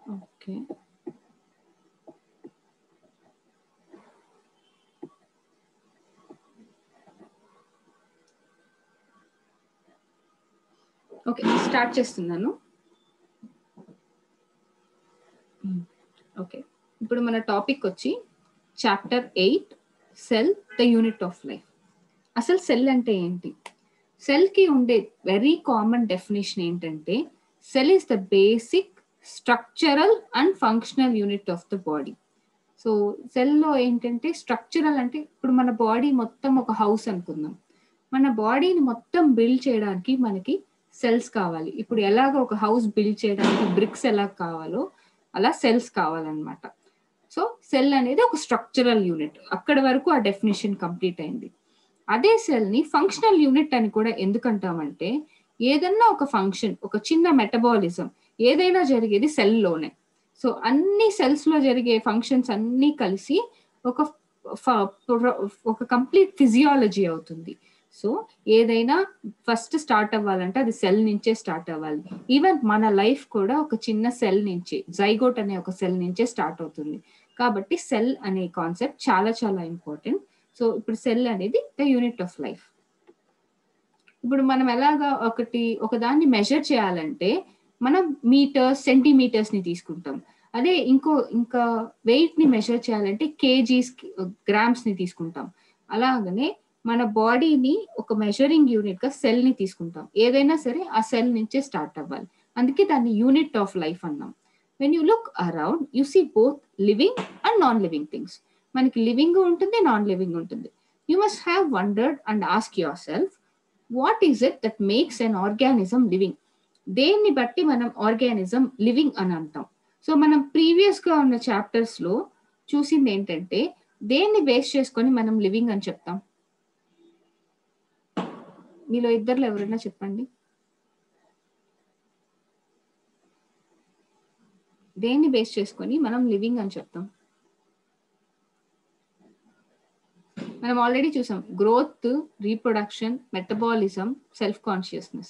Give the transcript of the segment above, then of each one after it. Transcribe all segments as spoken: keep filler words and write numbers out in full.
Okay. Okay, start చేస్తున్నాను. Okay, ఇప్పుడు మన టాపిక్ వచ్చి chapter eight, cell the unit of life. అసలు సెల్ అంటే ఏంటి? సెల్కి ఉండే వెరీ కామన్ డెఫినేషన్ ఏంటంటే, cell is the basic structural and functional unit of the body. So సెల్లో ఏంటంటే స్ట్రక్చరల్ అంటే, ఇప్పుడు మన బాడీ మొత్తం ఒక హౌస్ అనుకుందాం. మన బాడీని మొత్తం బిల్డ్ చేయడానికి మనకి సెల్స్ కావాలి. ఇప్పుడు ఎలాగ ఒక హౌస్ బిల్డ్ చేయడానికి బ్రిక్స్ ఎలా కావాలో అలా సెల్స్ కావాలన్నమాట. సో సెల్ అనేది ఒక స్ట్రక్చరల్ యూనిట్. అక్కడ వరకు ఆ డెఫినేషన్ కంప్లీట్ అయింది. అదే సెల్ని ఫంక్షనల్ యూనిట్ అని కూడా ఎందుకంటామంటే, ఏదన్నా ఒక ఫంక్షన్, ఒక చిన్న మెటబాలిజం ఏదైనా జరిగేది సెల్లోనే. సో అన్ని సెల్స్లో జరిగే ఫంక్షన్స్ అన్నీ కలిసి ఒక ఒక కంప్లీట్ ఫిజియాలజీ అవుతుంది. సో ఏదైనా ఫస్ట్ స్టార్ట్ అవ్వాలంటే అది సెల్ నుంచే స్టార్ట్ అవ్వాలి. ఈవెన్ మన లైఫ్ కూడా ఒక చిన్న సెల్ నుంచి, జైగోట్ అనే ఒక సెల్ నుంచే స్టార్ట్ అవుతుంది. కాబట్టి సెల్ అనే కాన్సెప్ట్ చాలా చాలా ఇంపార్టెంట్. సో ఇప్పుడు సెల్ అనేది ద యూనిట్ ఆఫ్ లైఫ్. ఇప్పుడు మనం ఎలాగా ఒకటి ఒక దాన్ని మెజర్ చేయాలంటే మనం మీటర్స్, సెంటీమీటర్స్ ని తీసుకుంటాం. అదే ఇంకో ఇంకా వెయిట్ ని మెజర్ చేయాలంటే కేజీస్, గ్రామ్స్ ని తీసుకుంటాం. అలాగనే మన బాడీని ఒక మెజరింగ్ యూనిట్ గా సెల్ ని తీసుకుంటాం. ఏదైనా సరే ఆ సెల్ నుంచే స్టార్ట్ అవ్వాలి. అందుకే దాన్ని యూనిట్ ఆఫ్ లైఫ్ అన్నాం. When you look around you see both living and non living things. మనకి లివింగ్ ఉంటుంది, నాన్ లివింగ్ ఉంటుంది. You must have wondered and ask yourself, what is it that makes an organism living? దేన్ని బట్టి మనం organism living అని అంటాం. So మనం previous గా ఉన్న చాప్టర్స్ లో చూసింది ఏంటంటే, దేన్ని బేస్ చేసుకొని మనం లివింగ్ అని చెప్తాం? మీలో ఇద్దరులో ఎవరైనా చెప్పండి. దేన్ని బేస్ చేసుకొని మనం లివింగ్ అని చెప్తాం? మనం ఆల్రెడీ చూసాం, growth, reproduction, metabolism, self consciousness.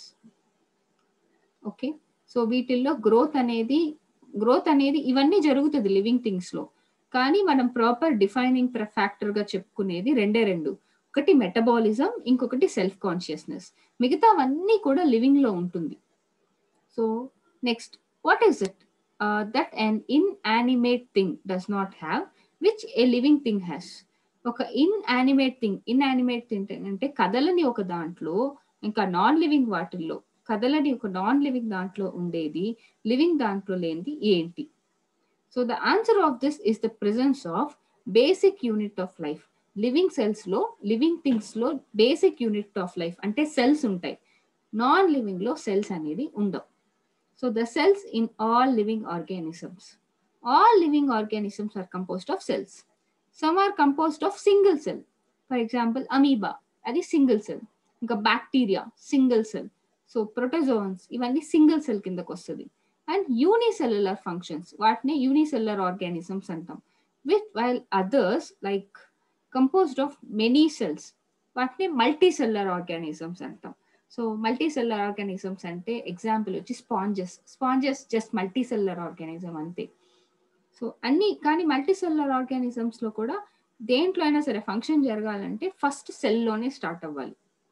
Okay, so వీటిల్లో గ్రోత్ అనేది గ్రోత్ అనేది ఇవన్నీ జరుగుతుంది లివింగ్ థింగ్స్ లో. కానీ మనం ప్రాపర్ డిఫైనింగ్ ఫ్యాక్టర్ గా చెప్పుకునేది రెండే రెండు. ఒకటి మెటబాలిజం, ఇంకొకటి సెల్ఫ్ కాన్షియస్నెస్. మిగతావన్నీ కూడా లివింగ్ లో ఉంటుంది. So next, what is it that an inanimate thing does not have which a living thing has? ఒక ఇన్యానిమేట్ థింగ్, ఇన్యానిమేట్ థింగ్ అంటే కదలని ఒక దాంట్లో, ఇంకా నాన్ లివింగ్ వాటిల్లో కదలని ఒక నాన్ లివింగ్ దాంట్లో ఉండేది, లివింగ్ దాంట్లో లేనిది ఏంటి? So the answer of this is the presence of basic unit of life. Living cells లో, లివింగ్ థింగ్స్ లో బేసిక్ యూనిట్ ఆఫ్ లైఫ్ అంటే సెల్స్ ఉంటాయి. నాన్ లివింగ్ లో సెల్స్ అనేది ఉండవు. So the cells in all living organisms, all living organisms are composed of cells. Some are composed of single cell. For example amoeba, అది single cell. ఇంకా bacteria single cell. So protozoans ఇవన్నీ single cell కిందకు వస్తుంది. And unicellular functions, వాటిని unicellular organisms అంటాం. With while others like composed of many cells, వాటిని multicellular organisms అంటాం. So multicellular organisms అంటే ఎగ్జాంపుల్ వచ్చి sponges. Sponges just multicellular organism అంతే. సో అన్ని, కానీ మల్టీసెల్యులర్ ఆర్గానిజమ్స్ లో కూడా దేంట్లో అయినా సరే ఫంక్షన్ జరగాలంటే ఫస్ట్ సెల్లోనే స్టార్ట్ అవ్వాలి.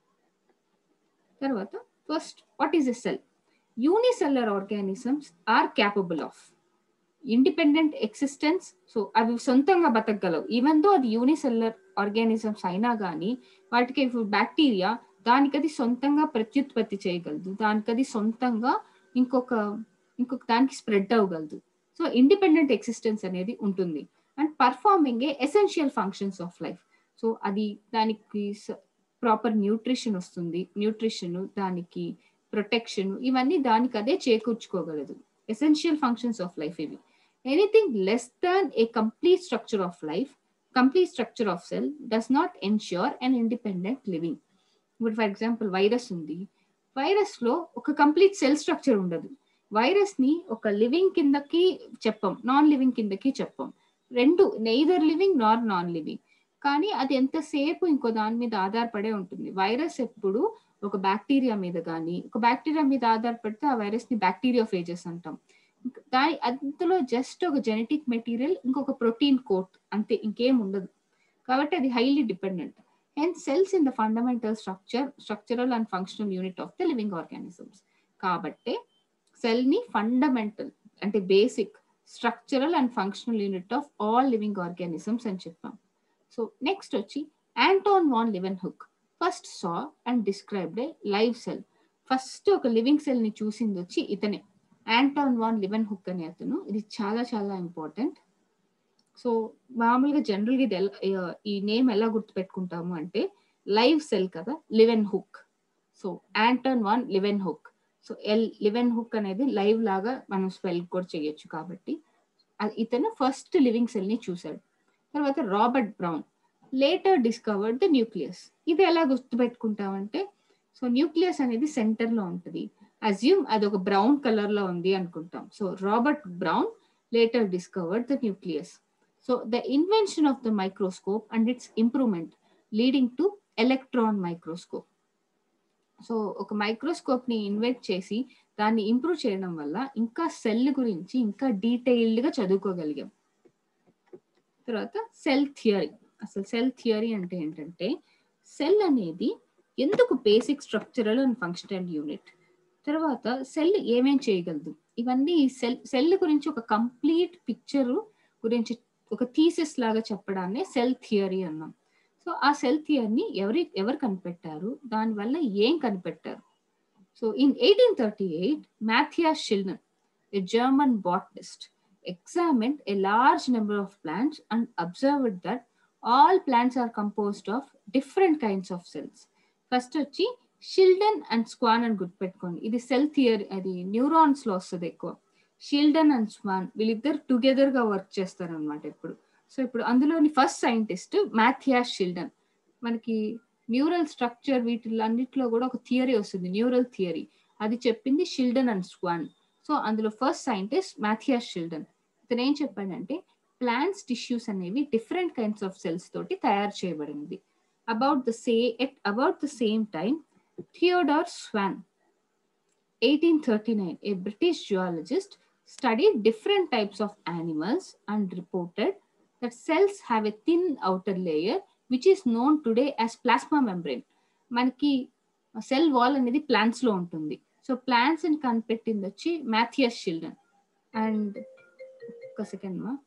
తర్వాత first, what is a cell? Unicellular organisms are capable of independent existence. So అవి సొంతంగా బతకగలవు. ఈవెన్ దో అది యూనిసెల్యులర్ ఆర్గానిజమ్స్ అయినా కానీ, వాటికి బ్యాక్టీరియా దానికి అది సొంతంగా ప్రత్యుత్పత్తి చేయగలదు, దానికి అది సొంతంగా ఇంకొక ఇంకొక దానికి స్ప్రెడ్ అవ్వగలదు. సో ఇండిపెండెంట్ ఎగ్జిస్టెన్స్ అనేది ఉంటుంది. And performing a essential functions of life. So అది దానికి ప్రాపర్ న్యూట్రిషన్ వస్తుంది, న్యూట్రిషన్, దానికి ప్రొటెక్షన్, ఇవన్నీ దానికి అదే చేకూర్చుకోగలదు. ఎసెన్షియల్ ఫంక్షన్స్ ఆఫ్ లైఫ్ ఇవి. Anything less than a complete structure of life, complete structure of cell does not ensure an independent living. ఇప్పుడు ఫర్ ఎగ్జాంపుల్ వైరస్ ఉంది. వైరస్ లో ఒక కంప్లీట్ సెల్ స్ట్రక్చర్ ఉండదు. వైరస్ ని ఒక లివింగ్ కిందకి చెప్పం, నాన్ లివింగ్ కిందకి చెప్పం. రెండు, neither living nor non living. కానీ అది ఎంతసేపు ఇంకో దాని మీద ఆధారపడే ఉంటుంది. వైరస్ ఎప్పుడు ఒక బ్యాక్టీరియా మీద కానీ, ఒక బ్యాక్టీరియా మీద ఆధారపడితే ఆ వైరస్ ని బ్యాక్టీరియోఫేజెస్ అంటాం. దాని అందులో జస్ట్ ఒక జెనెటిక్ మెటీరియల్, ఇంకొక ప్రోటీన్ కోట్ అంతే, ఇంకేం ఉండదు. కాబట్టి అది highly dependent. Hence cells in the fundamental structure structural and functional unit of the living organisms. కాబట్టి సెల్ ని ఫండమెంటల్ అంటే basic, structural and functional unit of all living organisms అని చెప్పాం. సో నెక్స్ట్ వచ్చి Anton van Leeuwenhoek first saw and described a live cell. First ఒక living cell ని చూసింది వచ్చి ఇతనే, ఆంటోన్ వాన్ లివెన్హుక్ అనే అతను. ఇది చాలా చాలా ఇంపార్టెంట్. సో మామూలుగా జనరల్గా ఇది ఎలా, ఈ నేమ్ ఎలా గుర్తుపెట్టుకుంటాము అంటే లైవ్ సెల్ కదా, Leeuwenhoek. So Anton van Leeuwenhoek. So L Leeuwenhoek అనేది లైవ్ లాగా మనం స్పెల్ కూడా చేయొచ్చు. కాబట్టి ఇతను ఫస్ట్ లివింగ్ సెల్ ని చూశాడు. తర్వాత Robert Brown later discovered the nucleus. ఇది ఎలా గుర్తుపెట్టుకుంటామంటే, సో న్యూక్లియస్ అనేది సెంటర్ లో ఉంటుంది. అజ్యూమ్ అది ఒక బ్రౌన్ కలర్ లో ఉంది అనుకుంటాం. So Robert Brown later discovered the nucleus. So the invention of the microscope and its improvement leading to electron microscope. So ఒక మైక్రోస్కోప్ ని ఇన్వెంట్ చేసి దాన్ని ఇంప్రూవ్ చేయడం వల్ల ఇంకా సెల్ గురించి ఇంకా డీటెయిల్డ్ గా చదువుకోగలిగాం. తర్వాత సెల్ థియరీ. అసలు సెల్ థియరీ అంటే ఏంటంటే, సెల్ అనేది ఎందుకు basic structural and functional unit, తర్వాత సెల్ ఏమేం చేయగలదు, ఇవన్నీ సెల్ సెల్ గురించి ఒక కంప్లీట్ పిక్చర్ గురించి ఒక థీసిస్ లాగా చెప్పడాన్ని సెల్ థియరీ అన్నాం. సో ఆ సెల్ థియరీని ఎవరి ఎవరు కనిపెట్టారు, దానివల్ల ఏం కనిపెట్టారు. So in eighteen thirty eight Matthias Schleiden, a German botanist, examined a large number of plants and observed that all plants are composed of different kinds of cells. First వచ్చి Schleiden and Schwann అని గుర్తుపెట్టుకోండి. ఇది cell theory, అది neurons లో వస్తుంది ఎక్కువ. Schleiden and Schwann వీళ్ళిద్దరు together గా వర్క్ చేస్తారు అనమాట ఇప్పుడు. సో ఇప్పుడు అందులోని ఫస్ట్ సైంటిస్ట్ మాథియాస్ షిల్డన్. మనకి న్యూరల్ స్ట్రక్చర్ వీటిలన్నిటిలో కూడా ఒక థియరీ వస్తుంది, న్యూరల్ థియరీ. అది చెప్పింది షిల్డన్ అండ్ స్క్వాన్. సో అందులో ఫస్ట్ సైంటిస్ట్ మాథియాస్ షిల్డన్. ఇతను ఏం చెప్పాడంటే, ప్లాంట్స్ టిష్యూస్ అనేవి డిఫరెంట్ కైండ్స్ ఆఫ్ సెల్స్ తోటి తయారు చేయబడింది. About the say at about the same time Theodor Schwann, eighteen thirty nine, a British geologist, studied different types of animals and reported that cells have a thin outer layer which is known today as plasma membrane. మనకి cell wall అనేది plants లో ఉంటుంది. So plants ని కనిపెట్టింది వచ్చి Matthias Schleiden. And ఒక second మా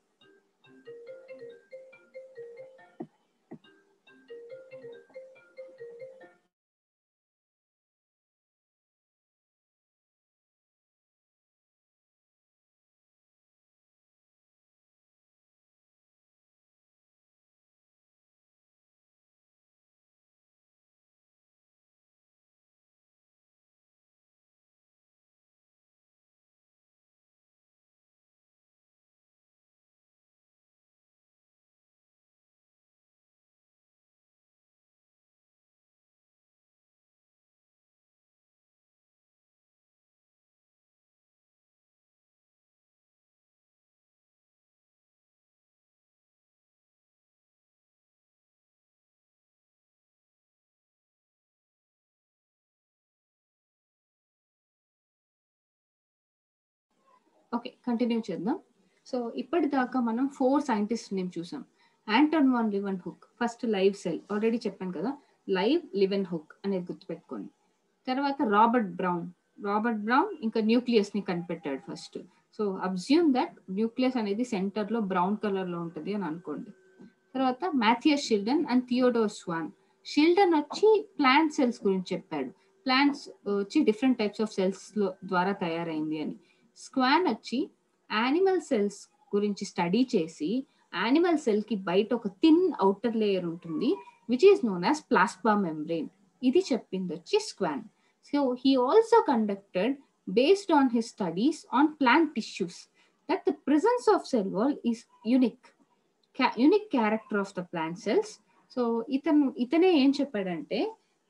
okay continue చేద్దాం. సో ఇప్పటిదాకా మనం ఫోర్ సైంటిస్ట్ నేమ్ చూసాం. Anton van Leeuwenhoek first live cell, already చెప్పాను కదా, లైవ్ లివెన్హుక్ అనేది గుర్తుపెట్టుకోండి. తర్వాత రాబర్ట్ బ్రౌన్, రాబర్ట్ బ్రౌన్ ఇంకా న్యూక్లియస్ ని కనిపెట్టాడు first. So assume that nucleus అనేది సెంటర్ లో బ్రౌన్ కలర్ లో ఉంటుంది అని అనుకోండి. తర్వాత Matthias Schleiden and Theodor Schwann. Schleiden వచ్చి ప్లాంట్ సెల్స్ గురించి చెప్పాడు, ప్లాంట్స్ వచ్చి డిఫరెంట్ టైప్స్ ఆఫ్ సెల్స్ లో ద్వారా తయారైంది అని. స్క్వాన్ వచ్చి యానిమల్ సెల్స్ గురించి స్టడీ చేసి, యానిమల్ సెల్ కి బయట ఒక థిన్ అవుటర్ లేయర్ ఉంటుంది which is known as plasma membrane. ఇది చెప్పింది వచ్చి Schwann. So he also conducted based on his studies on plant tissues that the presence of cell wall is unique ca- unique character of the plant cells. So ఇతను ఇతనే ఏం చెప్పాడంటే,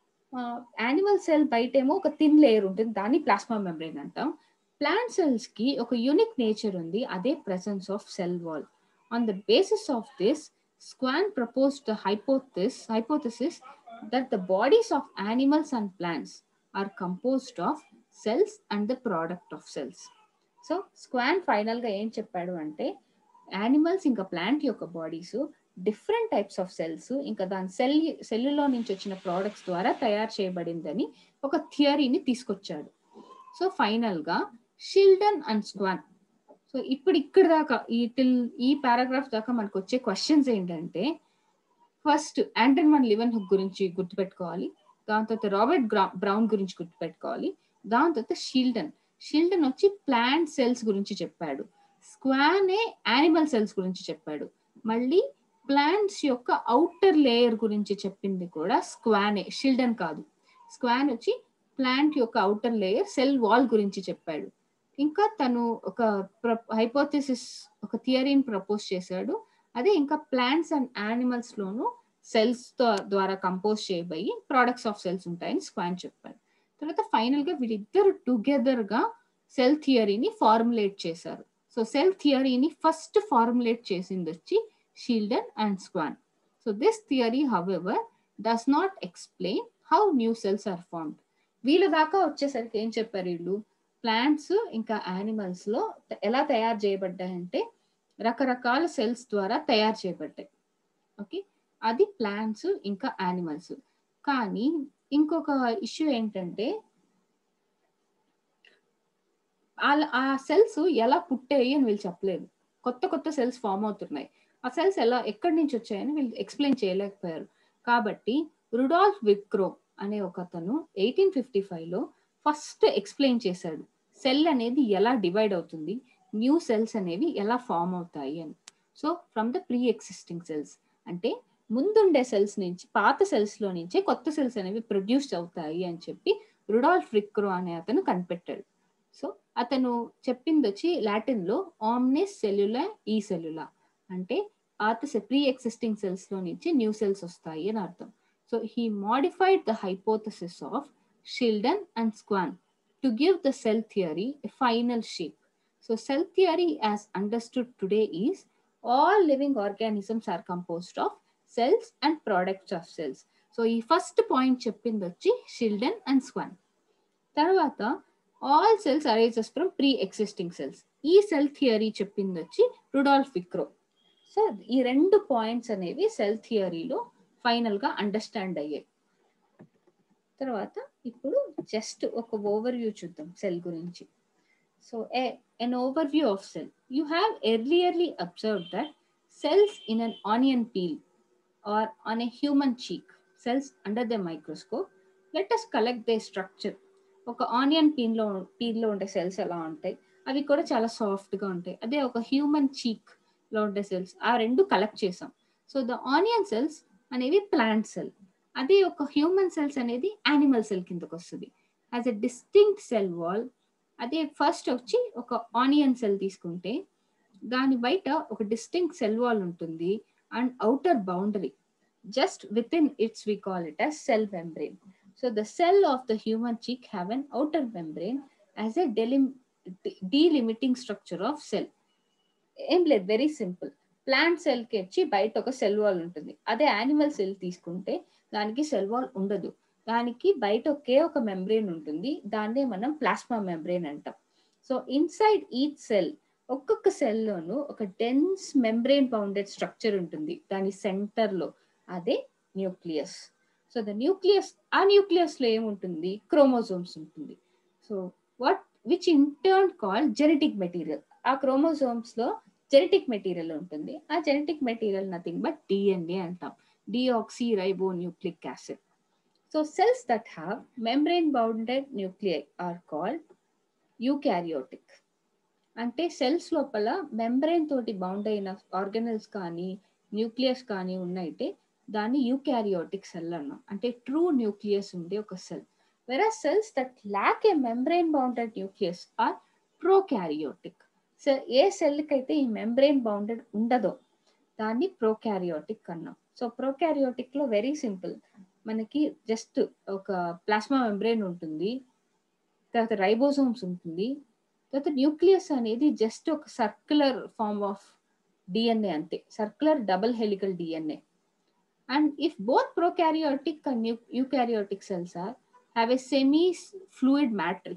animal cell బయట ఏమో ఒక థిన్ లేయర్ ఉంటుంది, దాన్ని plasma membrane అంటాం. ప్లాంట్ సెల్స్ కి ఒక యూనిక్ నేచర్ ఉంది, అదే presence of cell wall. On the basis of this, Schwann proposed the hypothesis hypothesis that the bodies of animals and plants are composed of cells and the product of cells. So Schwann final గా ఏం చెప్పాడు అంటే animals ఇంకా plant యొక్క bodies different types of cells ఇంకా దాని cell సెల్లులో నుంచి వచ్చిన ప్రోడక్ట్స్ ద్వారా తయారు చేయబడిందని ఒక థియరీని తీసుకొచ్చాడు. సో ఫైనల్ గా షిల్డన్ అండ్ స్క్వాన్. సో ఇప్పుడు ఇక్కడ దాకా ఈ టిల్ ఈ పారాగ్రాఫ్ దాకా మనకు వచ్చే క్వశ్చన్స్ ఏంటంటే, first Anton van Leeuwenhoek గురించి గుర్తుపెట్టుకోవాలి, దాని తర్వాత రాబర్ట్ బ్రౌన్ గురించి గుర్తుపెట్టుకోవాలి, దాని తర్వాత షిల్డన్ షిల్డన్ వచ్చి ప్లాంట్ సెల్స్ గురించి చెప్పాడు, స్క్వానే యానిమల్ సెల్స్ గురించి చెప్పాడు, మళ్ళీ ప్లాంట్స్ యొక్క అవుటర్ లేయర్ గురించి చెప్పింది కూడా స్క్వానే, షిల్డన్ కాదు. స్క్వాన్ వచ్చి ప్లాంట్ యొక్క అవుటర్ లేయర్ సెల్ వాల్ గురించి చెప్పాడు. ఇంకా తను ఒక హైపోథెసిస్ ఒక థియరీని ప్రపోజ్ చేశాడు, అదే ఇంకా ప్లాంట్స్ అండ్ యానిమల్స్ లోను సెల్స్ ద్వారా కంపోజ్ చేయబోయి ప్రోడక్ట్స్ ఆఫ్ సెల్స్ ఉంటాయని స్క్వాన్ చెప్పాడు. తర్వాత ఫైనల్ గా వీళ్ళిద్దరు టుగెదర్ గా సెల్ థియరీని ఫార్ములేట్ చేశారు. సో సెల్ థియరీని ఫస్ట్ ఫార్ములేట్ చేసింది వచ్చి Schleiden and Schwann. So this theory however does not explain how new cells are formed. వీళ్ళ దాకా వచ్చేసరికి ఏం చెప్పారు వీళ్ళు, ప్లాంట్స్ ఇంకా యానిమల్స్ లో ఎలా తయారు చేయబడ్డాయంటే రకరకాల సెల్స్ ద్వారా తయారు చేయబడ్డాయి. ఓకే, అది ప్లాంట్స్ ఇంకా యానిమల్స్. కానీ ఇంకొక ఇష్యూ ఏంటంటే ఆ సెల్స్ ఎలా పుట్టాయి అని వీళ్ళు చెప్పలేదు. కొత్త కొత్త సెల్స్ ఫామ్ అవుతున్నాయి, ఆ సెల్స్ ఎలా ఎక్కడి నుంచి వచ్చాయని వీళ్ళు ఎక్స్ప్లెయిన్ చేయలేకపోయారు. కాబట్టి రుడాల్ఫ్ విక్రో అనే ఒక అతను ఎయిటీన్ ఫిఫ్టీ ఫైవ్ లో ఫస్ట్ ఎక్స్ప్లెయిన్ చేశాడు సెల్ అనేది ఎలా డివైడ్ అవుతుంది, న్యూ సెల్స్ అనేవి ఎలా ఫామ్ అవుతాయి అని. So from the pre existing cells అంటే ముందుండే సెల్స్ నుంచి పాత సెల్స్ లో నుంచే కొత్త సెల్స్ అనేవి ప్రొడ్యూస్ అవుతాయి అని చెప్పి రుడాల్ఫ్ విక్రో అనే అతను కనిపెట్టాడు. సో అతను చెప్పింది వచ్చి లాటిన్ లో ఆమ్నిస్ సెల్యులా ఈ సెల్యులా అంటే పాత ప్రీ ఎగ్జిస్టింగ్ సెల్స్ లో నుంచి న్యూ సెల్స్ వస్తాయి అని అర్థం. So he modified the hypothesis of Schleiden and Schwann to give the cell theory a final shape. So cell theory as understood today is all living organisms are composed of cells and products of cells. So ఈ first point చెప్పింది వచ్చి Schleiden and Schwann. తర్వాత all cells arises from pre existing cells, ఈ cell theory చెప్పింది వచ్చి Rudolf విక్రో. So ఈ రెండు పాయింట్స్ అనేవి సెల్ థియరీలో ఫైనల్ గా అండర్స్టాండ్ అయ్యాయి. తర్వాత ఇప్పుడు జస్ట్ ఒక ఓవర్వ్యూ చూద్దాం సెల్ గురించి. So an overview of cell. You have earlierly observed that cells in an onion peel or on a human cheek, cells under the microscope. Let us collect their structure. ఒక onion peel లో peel లో ఉండే cells ఎలా ఉంటాయి, అవి కూడా చాలా soft గా ఉంటాయి. అదే ఒక హ్యూమన్ చీక్ లో ఉండే సెల్స్ ఆ రెండు కలెక్ట్ చేసాం. సో ద ఆనియన్ సెల్స్ అనేవి ప్లాంట్ సెల్, అదే ఒక హ్యూమన్ సెల్స్ అనేది యానిమల్ సెల్ కిందకు వస్తుంది. As a distinct cell wall, అదే ఫస్ట్ వచ్చి ఒక ఆనియన్ సెల్ తీసుకుంటే దాని బయట ఒక డిస్టింక్ట్ సెల్ వాల్ ఉంటుంది and outer boundary just within its we call it as cell membrane. So the cell of the human cheek have an outer membrane as a delim- delimiting structure of cell. ఏం లేదు, very simple. Plant cell కి వచ్చి బయట ఒక cell wall ఉంటుంది, అదే animal cell తీసుకుంటే దానికి సెల్ వాల్ ఉండదు, దానికి బయట ఒకే ఒక మెంబ్రెయిన్ ఉంటుంది, దాన్నే మనం ప్లాస్మా మెంబ్రెయిన్ అంటాం. సో ఇన్సైడ్ ఈచ్ సెల్, ఒక్కొక్క సెల్లోనూ ఒక డెన్స్ మెంబ్రెయిన్ బౌండెడ్ స్ట్రక్చర్ ఉంటుంది దాని సెంటర్ లో, అదే న్యూక్లియస్. సో ద న్యూక్లియస్, ఆ న్యూక్లియస్ లో ఏముంటుంది, క్రోమోజోమ్స్ ఉంటుంది. So what which in turn call genetic material. ఆ క్రోమోజోమ్స్ లో జెనెటిక్ మెటీరియల్ ఉంటుంది, ఆ genetic material nothing but DNA అంటాం, deoxyribonucleic acid. So cells that have membrane bounded nuclei are called eukaryotic. అంటే సెల్స్ లోపల మెంబ్రెయిన్ తోటి bound అయిన organelles కానీ న్యూక్లియస్ కానీ ఉన్నైతే దాన్ని యూకారియోటిక్ సెల్ అన్నాం, అంటే ట్రూ న్యూక్లియస్ ఉండే ఒక cell. whereas cells that lack a membrane bounded nucleus are prokaryotic. So ఏ సెల్ కి అయితే ఈ మెంబ్రెయిన్ బౌండెడ్ ఉండదో దాన్ని ప్రోకారియోటిక్ అన్నాం. సో ప్రోకారియోటిక్ లో వెరీ సింపుల్, మనకి జస్ట్ ఒక ప్లాస్మా మెంబ్రెయిన్ ఉంటుంది, తర్వాత రైబోసోమ్స్ ఉంటుంది, తర్వాత న్యూక్లియస్ అనేది జస్ట్ ఒక సర్క్యులర్ ఫార్మ్ ఆఫ్ డిఎన్ఏ అంతే, circular double helical DNA. And if both prokaryotic and eukaryotic cells are have a semi fluid matrix,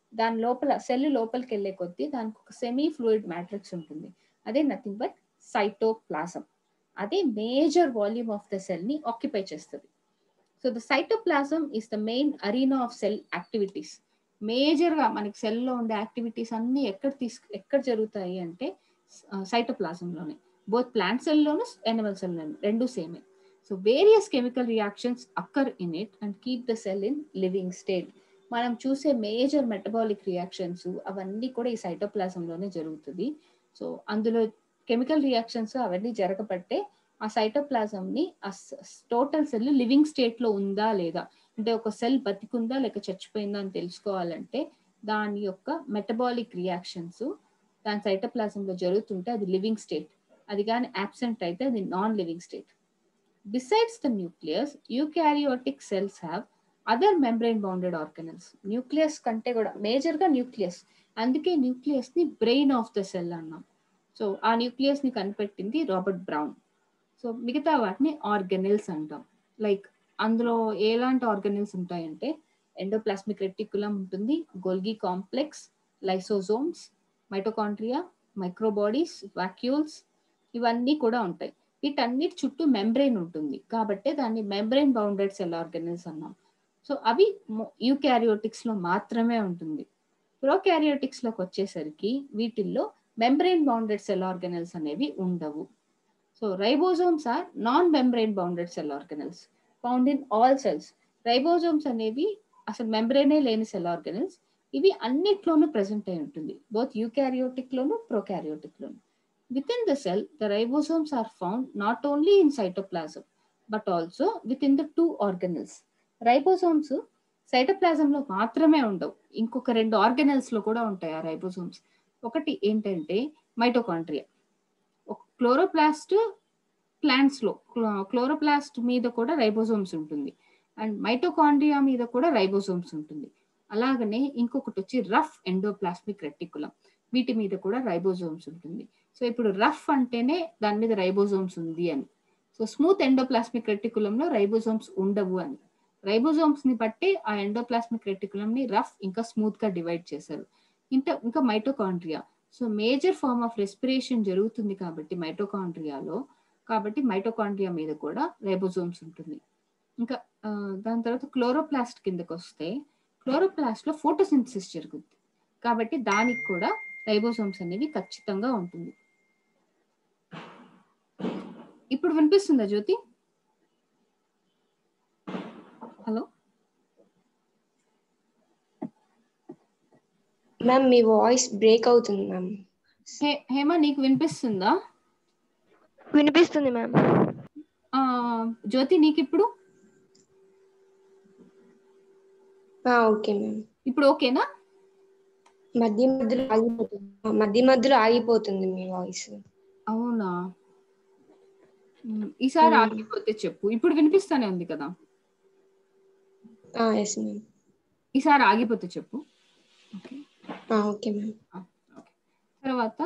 దాని లోపల సెల్ లోపలికి వెళ్ళే కొద్దీ దానికి ఒక సెమీ ఫ్లూయిడ్ మ్యాట్రిక్స్ ఉంటుంది, అదే నథింగ్ బట్ సైటోప్లాజం. అదే major volume of the cell ని ఆక్యుపై చేస్తుంది. So the cytoplasm is the main arena of cell activities. Major గా మనకి సెల్లో ఉండే యాక్టివిటీస్ అన్ని ఎక్కడ తీసుకు ఎక్కడ జరుగుతాయి అంటే సైటోప్లాజంలోనే. బోత్ ప్లాంట్ సెల్లోను యానిమల్ సెల్లోను రెండు సేమే. So various chemical reactions occur in it and keep the cell in living state. మనం చూసే మేజర్ మెటబాలిక్ రియాక్షన్స్ అవన్నీ కూడా ఈ సైటోప్లాజంలోనే జరుగుతుంది. సో అందులో కెమికల్ రియాక్షన్స్ అవన్నీ జరగబట్టే ఆ సైటోప్లాజం ని ఆ టోటల్ సెల్ లివింగ్ స్టేట్ లో ఉందా లేదా, అంటే ఒక సెల్ బతికుందా లేక చచ్చిపోయిందా అని తెలుసుకోవాలంటే దాని యొక్క మెటబాలిక్ రియాక్షన్స్ దాని సైటోప్లాజం లో జరుగుతుంటే అది లివింగ్ స్టేట్, అది కానీ అబ్సెంట్ అయితే అది non living state. Besides the nucleus eukaryotic cells have other membrane bounded organelles. Nucleus కంటే కూడా మేజర్ గా న్యూక్లియస్, అందుకే న్యూక్లియస్ ని బ్రెయిన్ ఆఫ్ ద సెల్ అన్నాం. సో ఆ న్యూక్లియస్ ని కనిపెట్టింది రాబర్ట్ బ్రౌన్. సో మిగతా వాటిని ఆర్గనెల్స్ అంటాం. లైక్ అందులో ఎలాంటి ఆర్గనెల్స్ ఉంటాయంటే ఎండోప్లాస్మిక్ రెటిక్యులం ఉంటుంది, Golgi complex, lysosomes, mitochondria, microbodies, vacuoles, ఇవన్నీ కూడా ఉంటాయి. వీటన్నిటి చుట్టూ మెంబ్రెయిన్ ఉంటుంది కాబట్టి దాన్ని మెంబ్రెయిన్ బౌండెడ్ సెల్ ఆర్గనెల్స్ అన్నాం. సో అవి యూకారియోటిక్స్ లో మాత్రమే ఉంటుంది. ప్రోకారియోటిక్స్ లోకి వచ్చేసరికి వీటిల్లో మెంబ్రెయిన్ బౌండెడ్ సెల్ ఆర్గనెల్స్ అనేవి ఉండవు. So ribosomes are non-membrane bounded cell organelles found in all cells. Ribosomes అనేవి అసలు మెంబ్రెయినే లేని సెల్ ఆర్గనెల్స్, ఇవి అన్నిట్లోనూ ప్రెసెంట్ అయి ఉంటుంది, బోత్ యూకారియోటిక్ లోను ప్రొకారియోటిక్ లోను. Within the cell, the ribosomes are found not only in cytoplasm but also within the two organelles. Ribosomes cytoplasm లో మాత్రమే ఉండవు, ఇంకొక రెండు ఆర్గనెల్స్ లో కూడా ఉంటాయి ఆ రైబోసోమ్స్. ఒకటి ఏంటంటే మైటోకాండ్రియా. క్లోరోప్లాస్ట్ ప్లాంట్స్ లో క్లోరోప్లాస్ట్ మీద కూడా రైబోసోమ్స్ ఉంటుంది అండ్ మైటోకాండ్రియా మీద కూడా రైబోసోమ్స్ ఉంటుంది. అలాగనే ఇంకొకటి వచ్చి రఫ్ ఎండోప్లాస్మిక్ రెటిక్యులం, వీటి మీద కూడా రైబోసోమ్స్ ఉంటుంది. సో ఇప్పుడు రఫ్ అంటేనే దాని మీద రైబోసోమ్స్ ఉంది అని. సో స్మూత్ ఎండోప్లాస్మిక్ రెటిక్యులంలో రైబోసోమ్స్ ఉండవు అని. రైబోసోమ్స్ ని బట్టి ఆ ఎండోప్లాస్మిక్ రెటిక్యులం ని రఫ్ ఇంకా స్మూత్ గా డివైడ్ చేశారు. ఇంకా ఇంకా mitochondria, so major form of respiration జరుగుతుంది కాబట్టి మైటోకాండ్రియాలో, కాబట్టి మైటోకాండ్రియా మీద కూడా రైబోసోమ్స్ ఉంటుంది. ఇంకా దాని తర్వాత క్లోరోప్లాస్ట్ కిందకి వస్తే క్లోరోప్లాస్ట్ లో ఫోటోసింథసిస్ జరుగుతుంది కాబట్టి దానికి కూడా రైబోసోమ్స్ అనేవి ఖచ్చితంగా ఉంటుంది. ఇప్పుడు వినిపిస్తుందా జ్యోతి? హలో మ్యామ్, మీ వాయిస్ బ్రేక్ అవుతుంది మ్యామ్. హేమ నీకు వినిపిస్తుందా? వినిపిస్తుంది మ్యామ్. జ్యోతి నీకు ఇప్పుడు ఓకే మ్యామ్. ఇప్పుడు ఓకేనా? మధ్య మధ్యలో ఆగిపోతుంది మధ్య మధ్యలో ఆగిపోతుంది మీ వాయిస్. అవునా, ఈసారి ఆగిపోతే చెప్పు. ఇప్పుడు వినిపిస్తానే ఉంది కదా? Yes ma'am. ఈసారి ఆగిపోతే చెప్పు. Okay ma'am. తర్వాత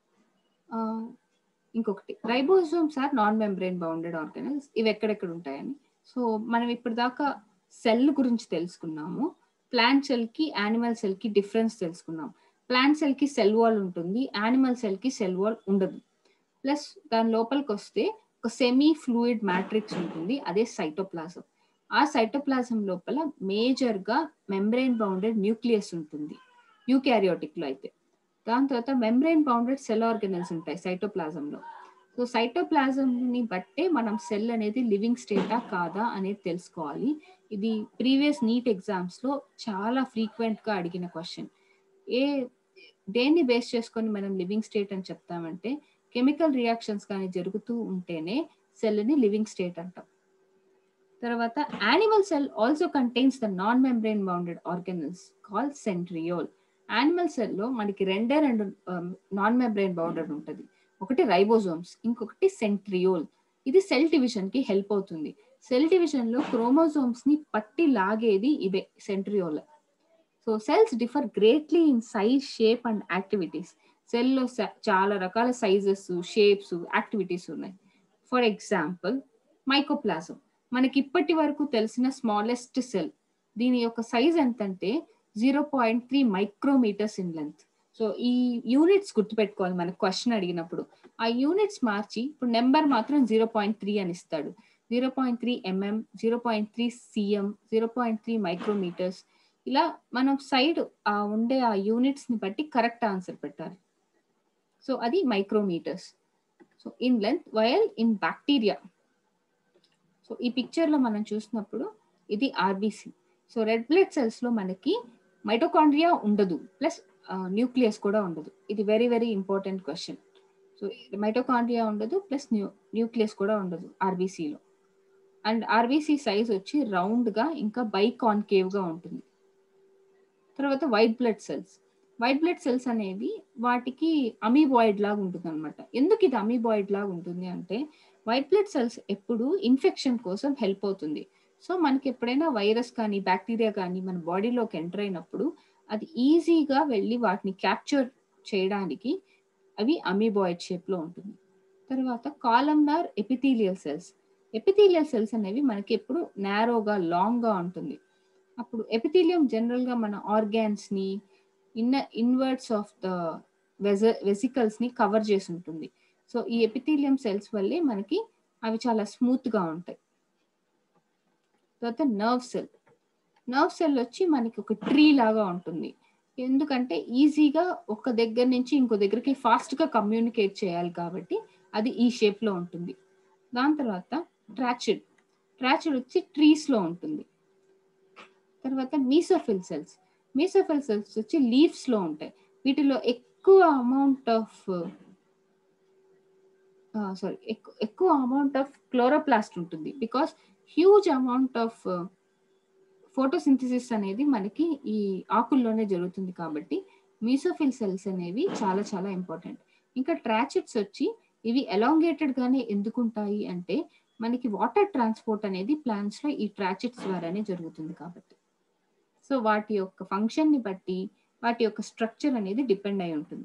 ఇంకొకటి, ribosomes are non membrane bounded organelles. ఇవి ఎక్కడెక్కడ ఉంటాయని. సో మనం ఇప్పుడు దాకా సెల్ గురించి తెలుసుకున్నాము. ప్లాంట్ సెల్ కి యానిమల్ సెల్ కి డిఫరెన్స్ తెలుసుకున్నాం. ప్లాంట్ సెల్ కి సెల్ వాల్ ఉంటుంది, యానిమల్ సెల్ కి సెల్ వాల్ ఉండదు. ప్లస్ దాని లోపలికి వస్తే ఒక సెమీ ఫ్లూయిడ్ మ్యాట్రిక్స్ ఉంటుంది, అదే సైటోప్లాజం. ఆ సైటోప్లాజం లోపల మేజర్ గా మెంబ్రెయిన్ బౌండెడ్ న్యూక్లియస్ ఉంటుంది యూకారియోటిక్ లో అయితే. దాని తర్వాత మెంబ్రెయిన్ బౌండెడ్ సెల్ ఆర్గనెల్స్ ఉంటాయి సైటోప్లాజంలో. సో సైటోప్లాజం ని బట్టే మనం సెల్ అనేది లివింగ్ స్టేటా కాదా అనేది తెలుసుకోవాలి. ఇది ప్రీవియస్ నీట్ ఎగ్జామ్స్ లో చాలా ఫ్రీక్వెంట్ గా అడిగిన క్వశ్చన్. ఏ దేన్ని బేస్ చేసుకొని మనం లివింగ్ స్టేట్ అని చెప్తామంటే కెమికల్ రియాక్షన్స్ కానీ జరుగుతూ ఉంటేనే సెల్ ని లివింగ్ స్టేట్ అంటాం. తర్వాత animal cell also contains the non membrane bounded organelles called centriole. Animal cell లో మనకి రెండే రెండు నాన్ మెంబ్రెయిన్ బౌండెడ్ ఉంటుంది, ఒకటి రైబోసోమ్స్, ఇంకొకటి సెంట్రియోల్. ఇది సెల్ డివిజన్ కి హెల్ప్ అవుతుంది. సెల్ డివిజన్ లో క్రోమోసోమ్స్ ని పట్టి లాగేది ఇవే centriole. So cells differ greatly in size, shape and activities. సెల్లో చాలా రకాల సైజెస్, షేప్స్, యాక్టివిటీస్ ఉన్నాయి. ఫర్ ఎగ్జాంపుల్ మైకోప్లాజం మనకి ఇప్పటి వరకు తెలిసిన స్మాలెస్ట్ సెల్. దీని యొక్క సైజ్ ఎంతంటే zero point three micrometers in length. So ఈ యూనిట్స్ గుర్తుపెట్టుకోవాలి మనకు క్వశ్చన్ అడిగినప్పుడు. ఆ యూనిట్స్ మార్చి ఇప్పుడు నెంబర్ మాత్రం జీరో పాయింట్ త్రీ అని ఇస్తాడు. Zero point three mm, zero point three cm, zero point three micrometers, ఇలా మనం సైడ్ ఆ ఉండే ఆ యూనిట్స్ ని బట్టి కరెక్ట్ ఆన్సర్ పెట్టాలి. సో అది micrometers. So in length, while in bacteria. So ఈ పిక్చర్ లో మనం చూసినప్పుడు ఇది RBC. So red blood cells లో మనకి మైటోకాండ్రియా ఉండదు, ప్లస్ న్యూక్లియస్ కూడా ఉండదు. ఇది very very important question. So mitochondria ఉండదు, ప్లస్ న్యూ న్యూక్లియస్ కూడా ఉండదు ఆర్బీసీలో. అండ్ ఆర్బీసీ సైజ్ వచ్చి రౌండ్ గా ఇంకా బై కాన్కేవ్ గా ఉంటుంది. తర్వాత white blood cells. White blood cells అనేవి వాటికి అమీబాయిడ్ లాగా ఉంటుంది అనమాట. ఎందుకు ఇది అమీబాయిడ్ లాగా ఉంటుంది అంటే వైట్ బ్లడ్ సెల్స్ ఎప్పుడు ఇన్ఫెక్షన్ కోసం హెల్ప్ అవుతుంది. సో మనకి ఎప్పుడైనా వైరస్ కానీ బ్యాక్టీరియా కానీ మన బాడీలోకి ఎంటర్ అయినప్పుడు అది ఈజీగా వెళ్ళి వాటిని క్యాప్చర్ చేయడానికి అవి అమీబాయిడ్ షేప్ లో ఉంటుంది. తర్వాత columnar epithelial cells. Epithelial cells అనేవి మనకి ఎప్పుడు నారోగా లాంగ్ గా ఉంటుంది. అప్పుడు ఎపిథీలియం జనరల్ గా మన ఆర్గాన్స్ ని, ఇన్న ఇన్వర్ట్స్ ఆఫ్ ద వెజ వెసికల్స్ ని కవర్ చేసి ఉంటుంది. సో ఈ ఎపిథీలియం సెల్స్ వల్లే మనకి అవి చాలా స్మూత్ గా ఉంటాయి. తర్వాత నర్వ్ సెల్. నర్వ్ సెల్ వచ్చి మనకి ఒక ట్రీ లాగా ఉంటుంది. ఎందుకంటే ఈజీగా ఒక దగ్గర నుంచి ఇంకో దగ్గరికి ఫాస్ట్ గా కమ్యూనికేట్ చేయాలి కాబట్టి అది ఈ షేప్ లో ఉంటుంది. దాని తర్వాత ట్రాచిడ్. ట్రాచిడ్ వచ్చి ట్రీస్ లో ఉంటుంది. తర్వాత మీసోఫిల్ సెల్స్. మీసోఫిల్ సెల్స్ వచ్చి లీవ్స్ లో ఉంటాయి. వీటిలో ఎక్కువ అమౌంట్ ఆఫ్ సారీ ఎక్కువ అమౌంట్ ఆఫ్ క్లోరోప్లాస్ట్ ఉంటుంది. Because huge amount of photosynthesis అనేది మనకి ఈ ఆకుల్లోనే జరుగుతుంది కాబట్టి మీసోఫిల్ సెల్స్ అనేవి చాలా చాలా ఇంపార్టెంట్. ఇంకా ట్రాచిడ్స్ వచ్చి ఇవి ఎలాంగేటెడ్ గానే ఎందుకుంటాయి అంటే మనకి వాటర్ ట్రాన్స్పోర్ట్ అనేది ప్లాంట్స్ లో ఈ ట్రాచిడ్స్ ద్వారానే జరుగుతుంది కాబట్టి. సో వాటి యొక్క ఫంక్షన్ ని బట్టి వాటి యొక్క స్ట్రక్చర్ అనేది డిపెండ్ అయి ఉంటుంది.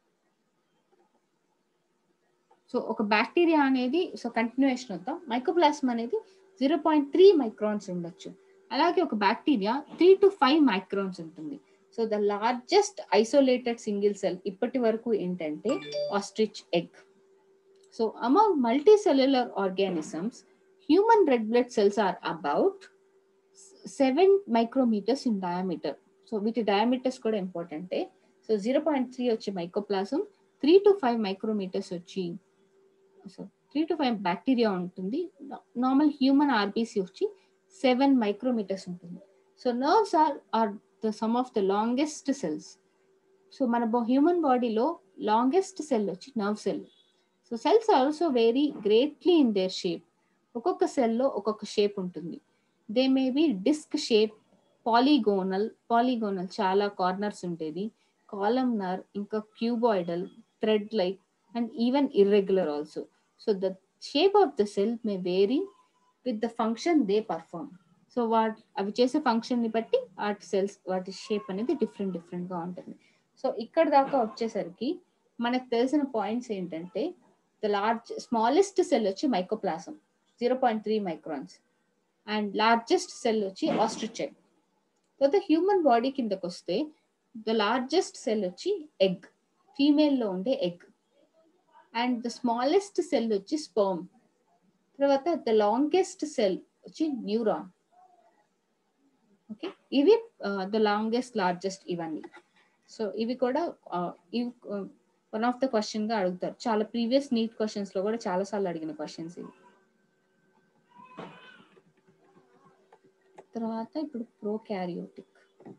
సో ఒక బ్యాక్టీరియా అనేది సో కంటిన్యూషన్ అవుతాం. మైకోప్లాస్మా అనేది జీరో పాయింట్ త్రీ మైక్రాన్స్ ఉండొచ్చు. అలాగే ఒక bacteria three to five microns ఉంటుంది. So the largest isolated single cell ఇప్పటి వరకు ఏంటంటే ostrich egg. So among multicellular organisms human red blood cells are about seven micrometers in diameter. So వీటి diameters కూడా ఇంపార్టెంటే. సో జీరో పాయింట్ త్రీ వచ్చి mycoplasm, three to five micrometers వచ్చి so three to five bacteria ఉంటుంది. Normal human RBC వచ్చి seven micrometers ఉంటుంది. So nerves are are the some of the longest cells. So మన human బాడీలో longest cell వచ్చి nerve cell. So cells also vary greatly in their shape. ఒక్కొక్క సెల్లో ఒక్కొక్క shape ఉంటుంది. They may be disc shape, polygonal, polygonal చాలా corners ఉండేది, columnar, ఇంకా cuboidal, thread like and even irregular also. So the shape of the cell may vary with the function they perform. So వాటి అవి చేసే function ని బట్టి వాటి cells వాటి షేప్ అనేది డిఫరెంట్ డిఫరెంట్ గా ఉంటుంది. సో ఇక్కడ దాకా వచ్చేసరికి మనకు తెలిసిన పాయింట్స్ ఏంటంటే ద లార్జ్ స్మాలెస్ట్ సెల్ వచ్చి mycoplasm zero point three microns and largest cell వచ్చి ఆస్ట్రిచ్ ఎగ్. తర్వాత హ్యూమన్ బాడీ కిందకు వస్తే ద లార్జెస్ట్ సెల్ వచ్చి ఎగ్, ఫీమేల్లో ఉండే egg. And the smallest cell వచ్చి స్పర్మ్. తర్వాత ద లాంగెస్ట్ సెల్ వచ్చి న్యూరాన్. ఓకే, ఇవి ద లాంగెస్ట్ లార్జెస్ట్ ఇవన్నీ. సో ఇవి కూడా ఇవి వన్ ఆఫ్ ద క్వశ్చన్ గా అడుగుతారు. చాలా ప్రీవియస్ నీట్ క్వశ్చన్స్ లో కూడా చాలా సార్లు అడిగిన క్వశ్చన్స్ ఇవి. తర్వాత ఇప్పుడు ప్రోకారియోటిక్.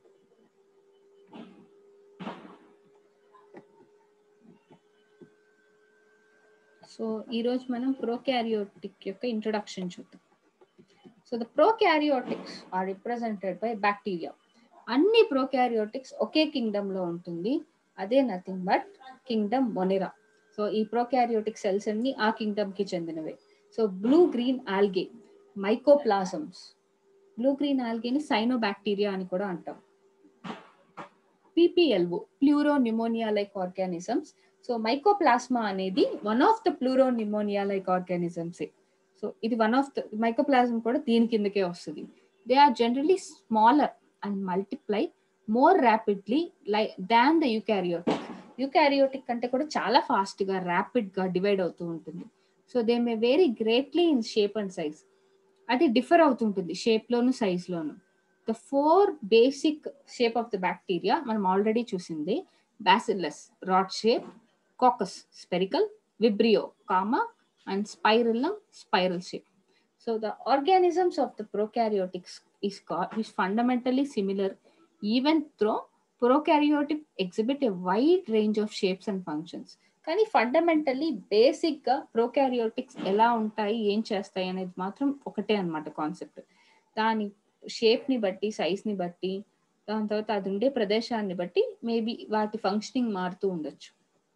సో ఈరోజు మనం ప్రోకారియోటిక్ యొక్క ఇంట్రొడక్షన్ చూద్దాం. So the prokaryotics are represented by bacteria. అన్ని ప్రోకారియోటిక్స్ ఒకే కింగ్డమ్ లో ఉంటుంది, అదే nothing but kingdom Monera. So ఈ ప్రోకారియోటిక్ సెల్స్ అన్ని ఆ కింగ్డమ్ కి చెందినవే. So blue green algae, mycoplasms. Blue green ఆల్గేని సైనోబాక్టీరియా అని కూడా అంటాం. PPLO, pleuro pneumonia like organisms. So mycoplasma అనేది one of the pleuro pneumonia like organisms. So ఇది వన్ ఆఫ్ ద మైకోప్లాజం కూడా దీని కిందకే వస్తుంది. They are generally smaller and multiply more rapidly like than the eukaryotic. Eukaryotic కంటే కూడా చాలా fast గా ర్యాపిడ్ గా డివైడ్ అవుతూ ఉంటుంది. So they may vary greatly in shape and size. అది డిఫర్ అవుతుంటుంది షేప్ లోను సైజ్ లోను. The four basic shape of the bacteria మనం ఆల్రెడీ చూసింది. Bacillus rod shape, coccus spherical, vibrio comma and spirillum spiral shape. So the organisms of the prokaryotics is, is fundamentally similar, even though prokaryotic exhibit a wide range of shapes and functions. కానీ fundamentally బేసిక్గా prokaryotics ఎలా ఉంటాయి, ఏం చేస్తాయి అనేది మాత్రం ఒకటే అనమాట కాన్సెప్ట్. దాని షేప్ని బట్టి, సైజ్ని బట్టి, దాని తర్వాత అది ఉండే ప్రదేశాన్ని బట్టి మేబీ వాటి ఫంక్షనింగ్ మారుతూ ఉండొచ్చు.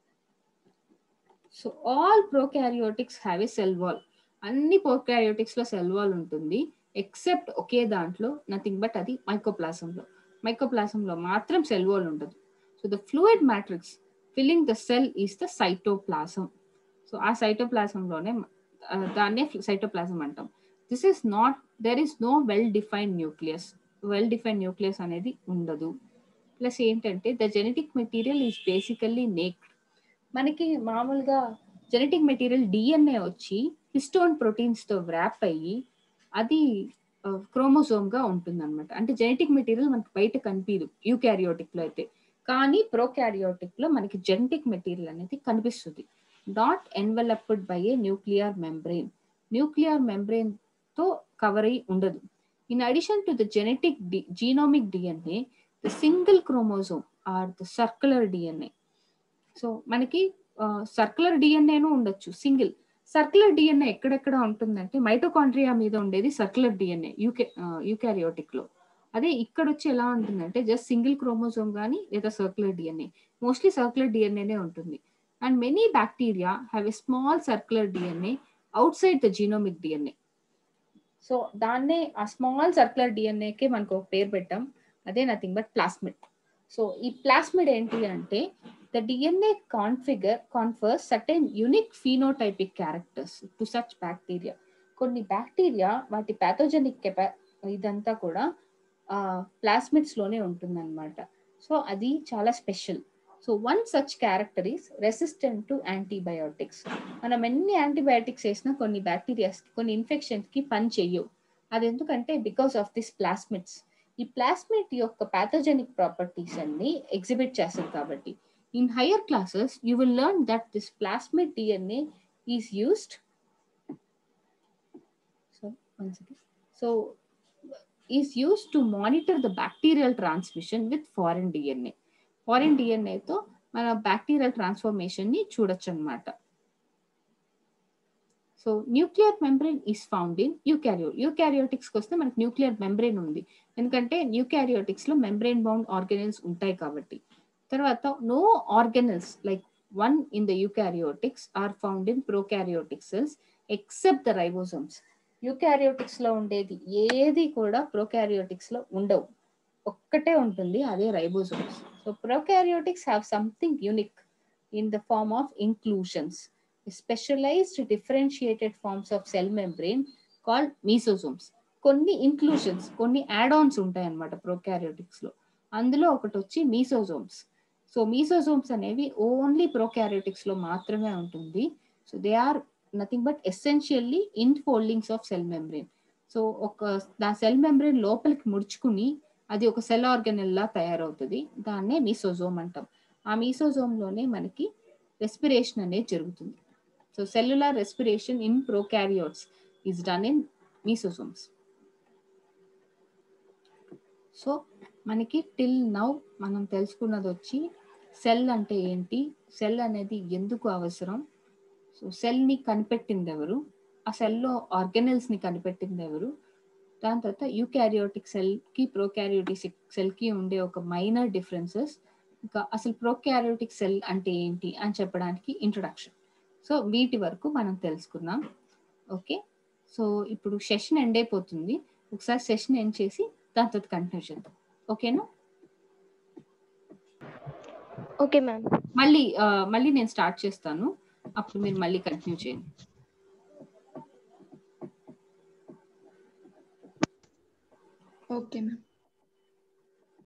So all prokaryotics have a cell wall. అన్ని ప్రోకారియోటిక్స్ లో సెల్ వాల్ ఉంటుంది, ఎక్సెప్ట్ ఒకే దాంట్లో, నథింగ్ బట్ అది మైకోప్లాజంలో. మైకోప్లాజంలో మాత్రం సెల్ వాల్ ఉండదు. So the fluid matrix filling the cell is the cytoplasm. So ఆ సైటోప్లాజంలోనే దాన్నే సైటోప్లాజం అంటాం. This is not, there is no well defined nucleus. Well defined nucleus అనేది ఉండదు. ప్లస్ ఏంటంటే the genetic material is basically naked. మనకి మామూలుగా genetic material DNA వచ్చి హిస్టోన్ ప్రోటీన్స్ తో వ్రాప్ అయ్యి అది క్రోమోజోమ్ గా ఉంటుంది అనమాట. అంటే జెనెటిక్ మెటీరియల్ మనకి బయట కనిపించదు యూకారియోటిక్ లో అయితే, కానీ ప్రోకారియోటిక్ లో మనకి జెనెటిక్ మెటీరియల్ అనేది కనిపిస్తుంది. Not enveloped by a nuclear membrane. Nuclear membrane తో కవర్ అయి ఉండదు. In addition to the genetic genomic DNA, the single chromosome or the circular DNA. So మనకి సర్క్యులర్ డిఎన్ఏను ఉండొచ్చు, సింగిల్. సర్క్యులర్ డిఎన్ఏ ఎక్కడెక్కడ ఉంటుందంటే మైటోకాండ్రియా మీద ఉండేది సర్క్యులర్ డిఎన్ఏ యూకే యూకారియోటిక్ లో. అదే ఇక్కడ వచ్చి ఎలా ఉంటుందంటే జస్ట్ సింగిల్ క్రోమోజోమ్ కానీ లేదా సర్క్యులర్ డిఎన్ఏ, మోస్ట్లీ సర్క్యులర్ డిఎన్ఏనే ఉంటుంది. And many bacteria have a small circular DNA outside the genomic DNA. So దాన్నే ఆ స్మాల్ సర్క్యులర్ డిఎన్ఏకే మనకు ఒక పేరు పెట్టాం, అదే నథింగ్ బట్ ప్లాస్మిడ్. సో ఈ ప్లాస్మిడ్ ఏంటి అంటే the D N A configure confers certain unique phenotypic characters to such bacteria. కొన్ని బ్యాక్టీరియా వాటి ప్యాథోజెనిక్ కెపా ఇదంతా కూడా ప్లాస్మిడ్స్ లోనే ఉంటుందన్నమాట. సో అది చాలా special. So one such character is resistant to antibiotics. మనం ఎన్ని యాంటీబయాటిక్స్ వేసినా కొన్ని బ్యాక్టీరియాస్ కొన్ని ఇన్ఫెక్షన్స్ కి పని చెయ్యవు. అది ఎందుకంటే బికాస్ ఆఫ్ దిస్ ప్లాస్మిడ్స్. ఈ ప్లాస్మిడ్ యొక్క ప్యాథోజెనిక్ ప్రాపర్టీస్ అన్ని ఎగ్జిబిట్ చేస్తారు కాబట్టి. In higher classes, you will learn that this plasmid D N A is used. So, one second. So, is used to monitor the bacterial transmission with foreign D N A. Foreign D N A to mana bacterial transformation ni చూడొచ్చు అన్నమాట. So nuclear membrane is found in eukaryo. యూకారియోటిక్స్కి వస్తే మనకి nuclear membrane ఉంది, ఎందుకంటే eukaryotics లో membrane bound organelles ఉంటాయి కాబట్టి. తర్వాత no organelles like one in the eukaryotics are found in prokaryotic cells except the ribosomes. Eukaryotics లో ఉండేది ఏది కూడా ప్రోకారియోటిక్స్ లో ఉండవు, ఒక్కటే ఉంటుంది, అదే ribosomes. So prokaryotics have something unique in the form of inclusions, specialised differentiated forms of cell membrane called mesosomes. కొన్ని ఇంక్లూషన్స్, కొన్ని యాడ్ ఆన్స్ ఉంటాయి అన్నమాట ప్రోకారియోటిక్స్ లో. అందులో ఒకటి వచ్చి మీసోజోమ్స్. సో మీసోజోమ్స్ అనేవి ఓన్లీ ప్రోకారియోటిక్స్ లో మాత్రమే ఉంటుంది. So they are nothing but essentially infoldings of cell membrane. So ఒక దా సెల్ మెంబ్రెయిన్ లోపలికి ముడుచుకుని అది ఒక సెల్ ఆర్గానెల్ లా తయారవుతుంది, దాన్నే మీసోజోమ్ అంటాం. ఆ మీసోజోమ్ లోనే మనకి రెస్పిరేషన్ అనేది జరుగుతుంది. So cellular respiration in prokaryotes is done in mesosomes. So మనకి టిల్ నౌ మనం తెలుసుకున్నది వచ్చి సెల్ అంటే ఏంటి, సెల్ అనేది ఎందుకు అవసరం, సో సెల్ని కనిపెట్టింది ఎవరు, ఆ సెల్లో ఆర్గానెల్స్ని కనిపెట్టింది ఎవరు, దాని తర్వాత యూకారియోటిక్ సెల్కి ప్రోకారియోటిక్ సెల్కి ఉండే ఒక మైనర్ డిఫరెన్సెస్, ఇంకా అసలు ప్రోకారియోటిక్ సెల్ అంటే ఏంటి అని చెప్పడానికి ఇంట్రొడక్షన్. సో వీటి వరకు మనం తెలుసుకున్నాం. ఓకే, సో ఇప్పుడు సెషన్ ఎండ్ అయిపోతుంది, ఒకసారి సెషన్ ఎండ్ చేసి దాని తర్వాత కంటిన్యూ చేద్దాం. ఓకేనా? Okay ma'am. మళ్ళీ మళ్ళీ నేను స్టార్ట్ చేస్తాను, అప్పుడు మీరు మళ్ళీ కంటిన్యూ చేయండి. Okay ma'am.